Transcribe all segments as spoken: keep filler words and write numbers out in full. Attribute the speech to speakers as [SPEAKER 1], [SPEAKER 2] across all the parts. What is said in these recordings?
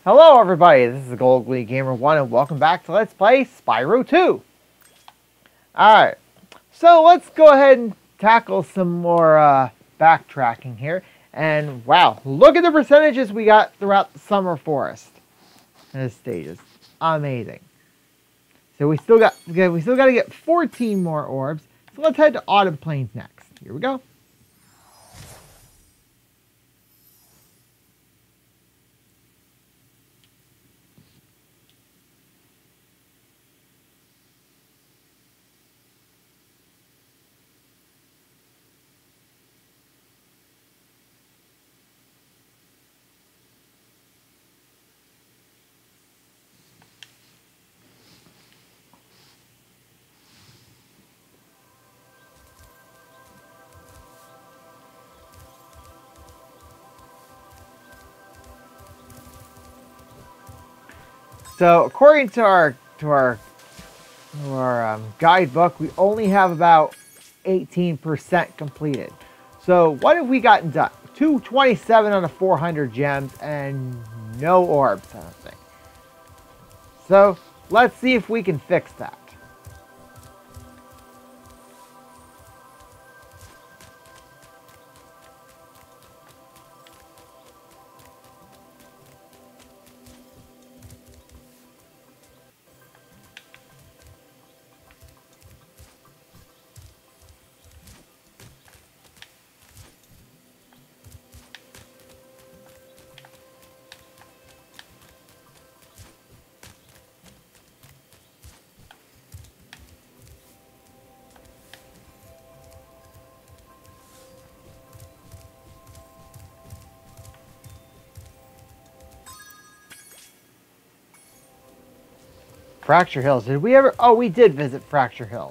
[SPEAKER 1] Hello everybody, this is the Gold League Gamer one and welcome back to Let's Play Spyro two. Alright, so let's go ahead and tackle some more uh, backtracking here. And wow, look at the percentages we got throughout the Summer Forest. This stage is amazing. So we still got we still got to get fourteen more orbs. So let's head to Autumn Plains next. Here we go. So according to our to our to our um, guidebook, we only have about eighteen percent completed. So what have we gotten done? two twenty-seven out of four hundred gems and no orbs, I don't think. So let's see if we can fix that. Fracture Hills. Did we ever? Oh, we did visit Fracture Hills.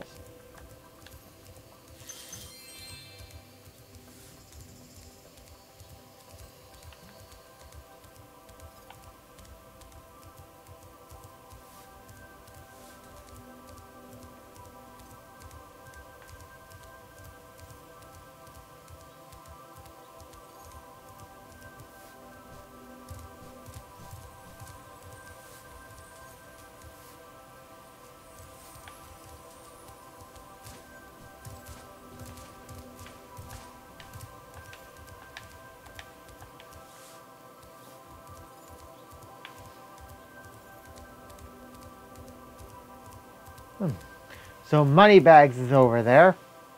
[SPEAKER 1] Hmm. So Moneybags is over there.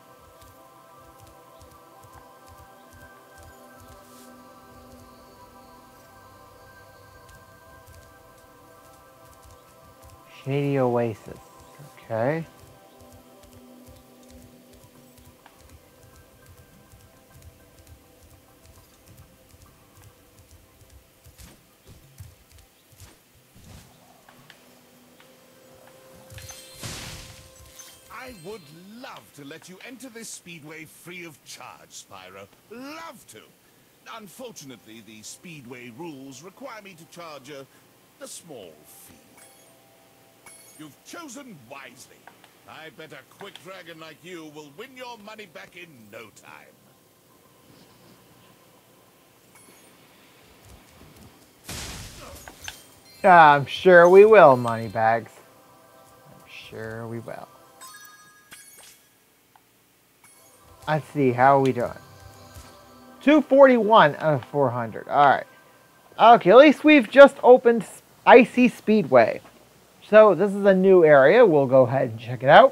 [SPEAKER 1] Shady Oasis. Okay.
[SPEAKER 2] I would love to let you enter this speedway free of charge, Spyro. Love to. Unfortunately, the speedway rules require me to charge a, a small fee. You've chosen wisely. I bet a quick dragon like you will win your money back in no time.
[SPEAKER 1] I'm sure we will, Moneybags. I'm sure we will. Let's see, how are we doing? two forty-one out of four hundred. Alright. Okay, at least we've just opened Icy Speedway. So, this is a new area. We'll go ahead and check it out.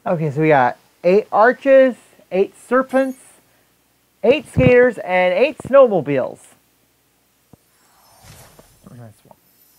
[SPEAKER 1] Okay, so we got eight arches, eight serpents, eight skaters, and eight snowmobiles. Nice one.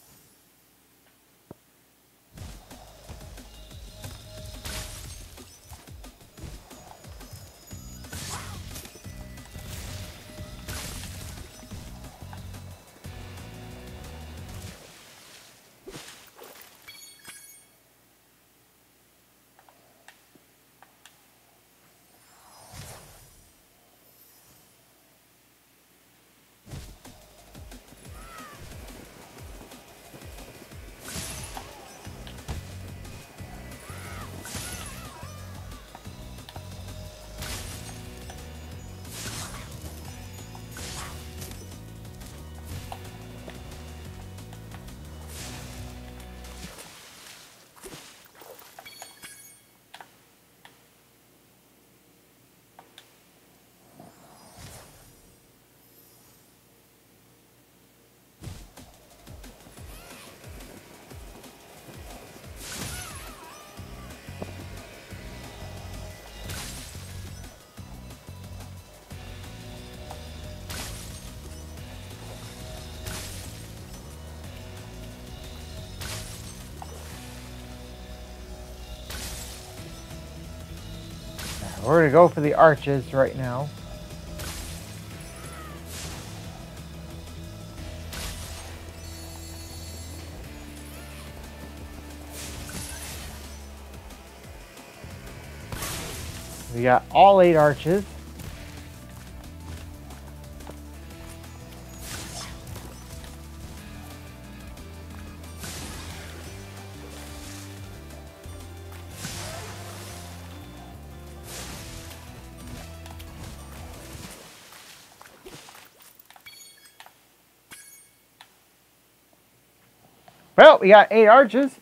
[SPEAKER 1] We're going to go for the arches right now. We got all eight arches. Well, we got eight arches.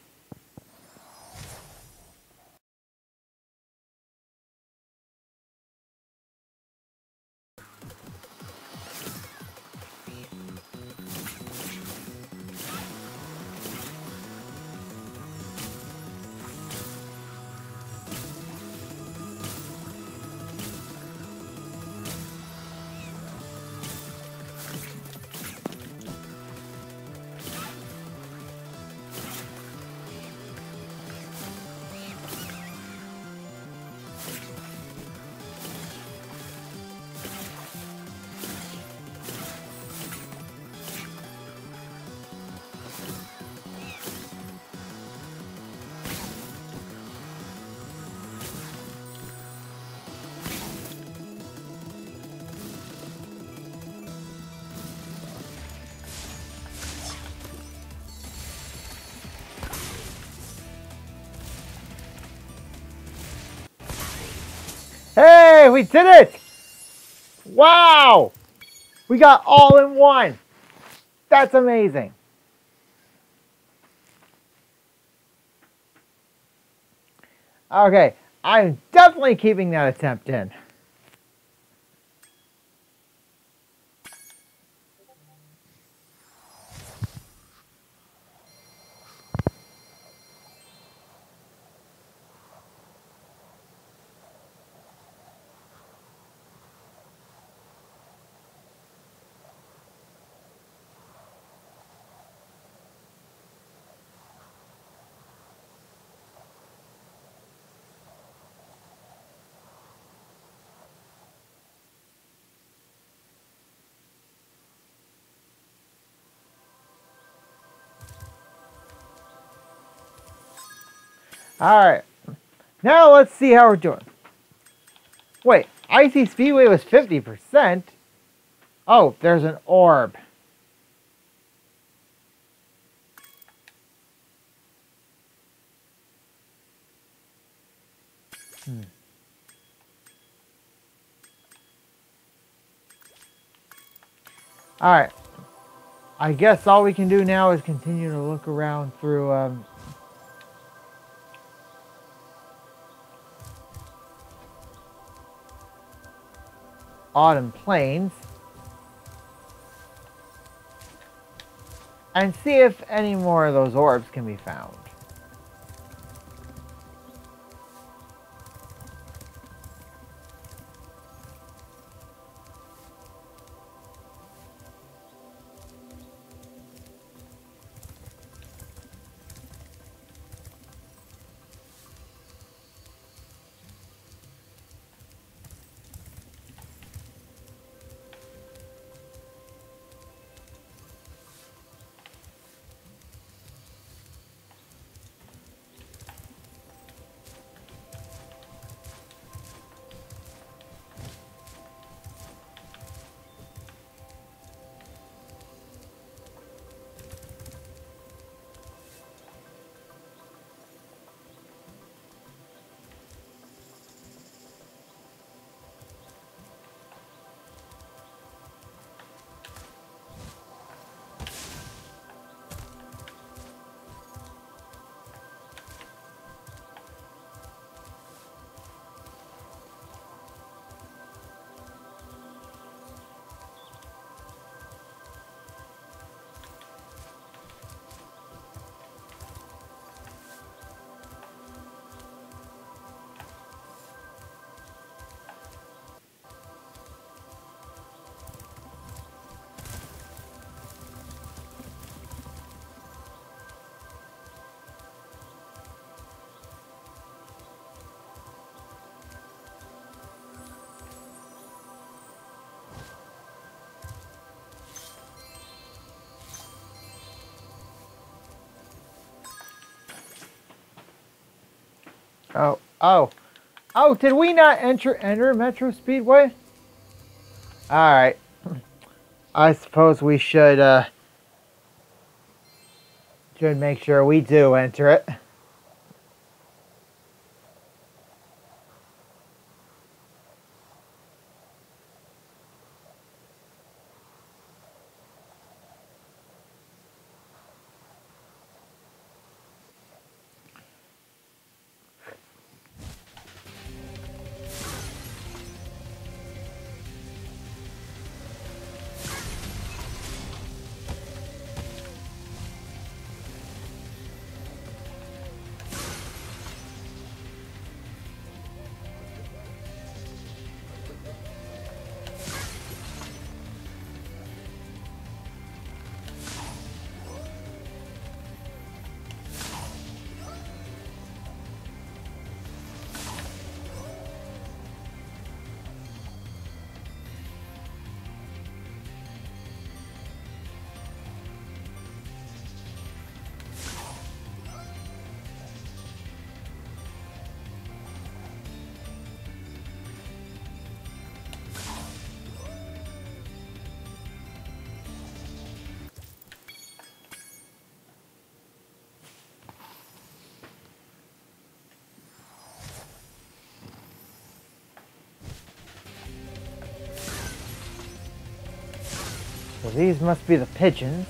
[SPEAKER 1] Hey, we did it! Wow! We got all in one. That's amazing. Okay, I'm definitely keeping that attempt in. Alright, now let's see how we're doing. Wait, Icy Speedway was fifty percent. Oh, there's an orb. Hmm. Alright, I guess all we can do now is continue to look around through um, Autumn Plains and see if any more of those orbs can be found. Oh. Oh, did we not enter enter Metro Speedway? Alright. I suppose we should uh should make sure we do enter it. So these must be the pigeons.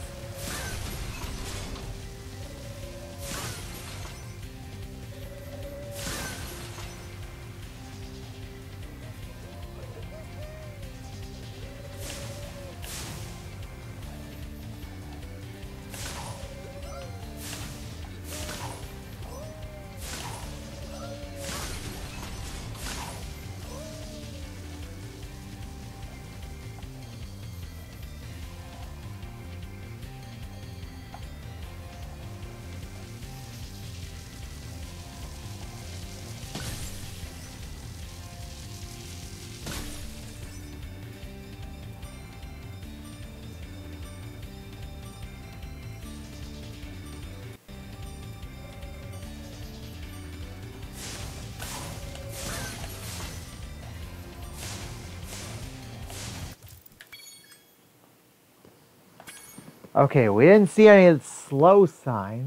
[SPEAKER 1] Okay, we didn't see any of the slow signs.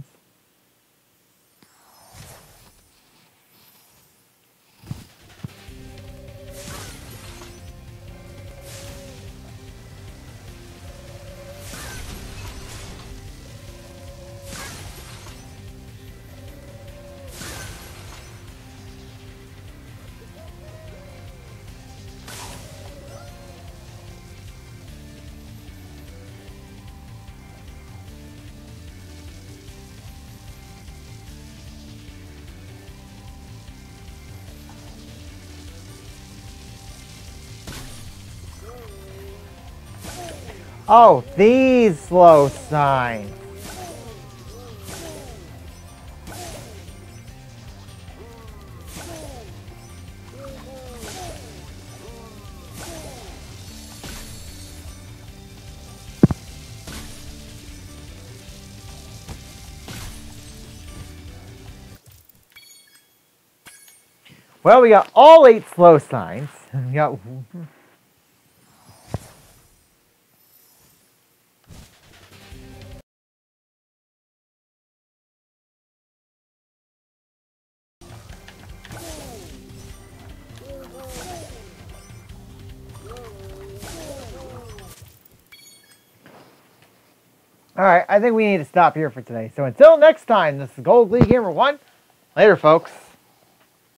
[SPEAKER 1] Oh, these slow signs. Well, we got all eight slow signs. We got... Alright, I think we need to stop here for today. So until next time, this is Gold League Gamer one. Later, folks.